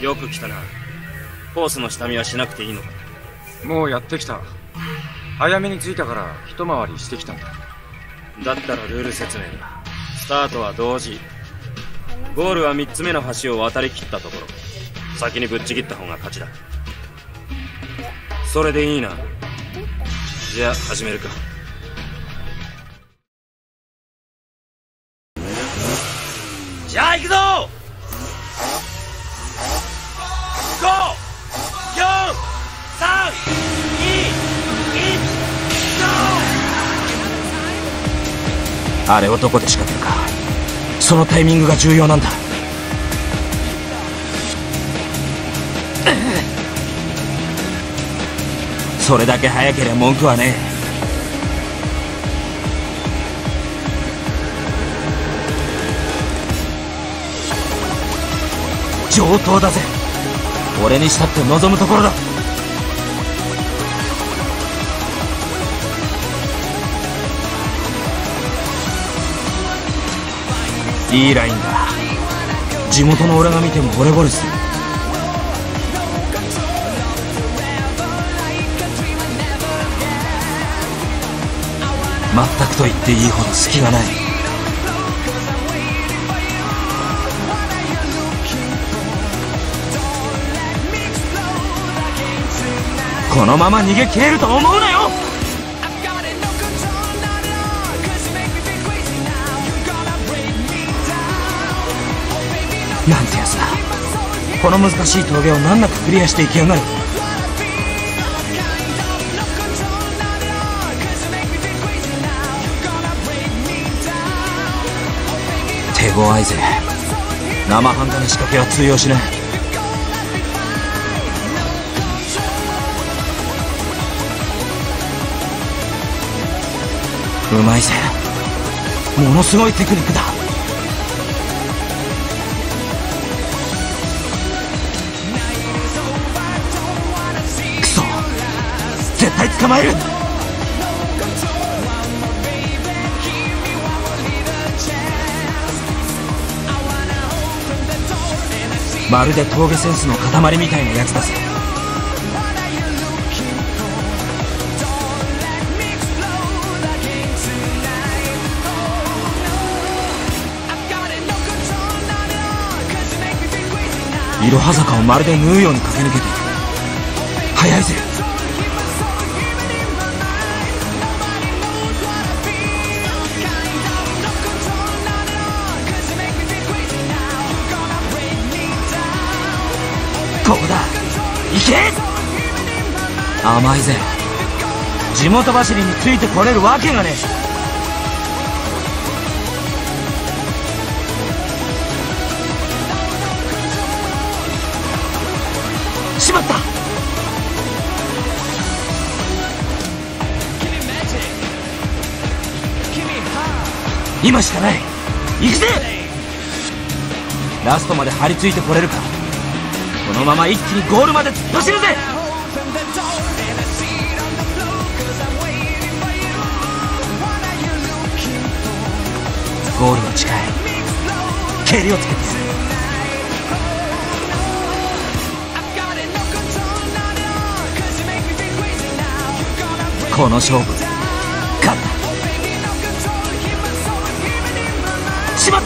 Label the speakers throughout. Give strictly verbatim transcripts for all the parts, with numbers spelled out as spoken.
Speaker 1: よく来たな。コースの下見はしなくていいのか？
Speaker 2: もうやってきた。早めに着いたから一回りしてきたんだ。
Speaker 1: だったらルール説明だ。スタートは同時。ゴールはみっつめの橋を渡りきったところ。先にぶっちぎった方が勝ちだ。それでいいな。じゃあ始めるか。じゃあ行くぞ。ご、よん、さん、に、いち、ゴー。あれをどこで仕掛けるか、そのタイミングが重要なんだ。それだけ早ければ文句はねえ。上等だぜ。俺にしたって望むところだ。いいラインだ。地元の俺が見ても惚れ惚れする。全くと言っていいほど隙がない。このまま逃げ切れると思うなよ。なんてやつだ。この難しい峠を難なくクリアしていきやがる。手強いぜ。生半可な仕掛けは通用しない。うまいぜ。ものすごいテクニックだ。くそ、絶対捕まえる。まるで峠センスの塊みたいなやつだぜ。いろは坂をまるで縫うように駆け抜けていく。速いぜ。ここだ、行け。甘いぜ。地元走りについてこれるわけがねえ。しまった。今しかない。行くぜ。ラストまで張り付いてこれるか。このまま一気にゴールまで突っ走るぜ。ゴールは近い。蹴りをつけてやる。この勝負勝った。しまった。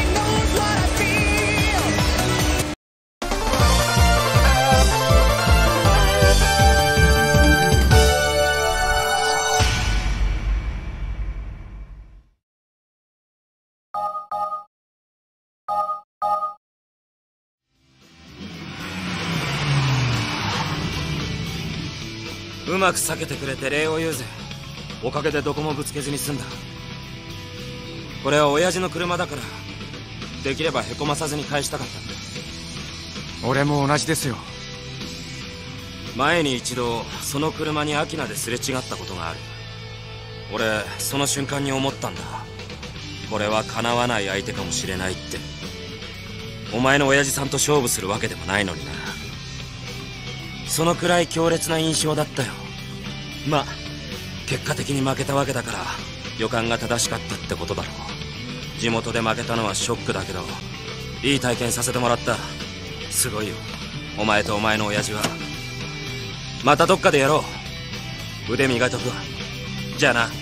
Speaker 1: うまく避けてくれて礼を言うぜ。おかげでどこもぶつけずに済んだ。これは親父の車だから、できればへこまさずに返したかったんだ。
Speaker 2: 俺も同じですよ。
Speaker 1: 前に一度その車にアキナですれ違ったことがある。俺その瞬間に思ったんだ。これは叶わない相手かもしれないって。お前の親父さんと勝負するわけでもないのにな。そのくらい強烈な印象だったよ。まあ結果的に負けたわけだから予感が正しかったってことだろう。地元で負けたのはショックだけど、いい体験させてもらった。 すごいよ、お前とお前の親父は。またどっかでやろう。腕磨いとくわ。じゃあな。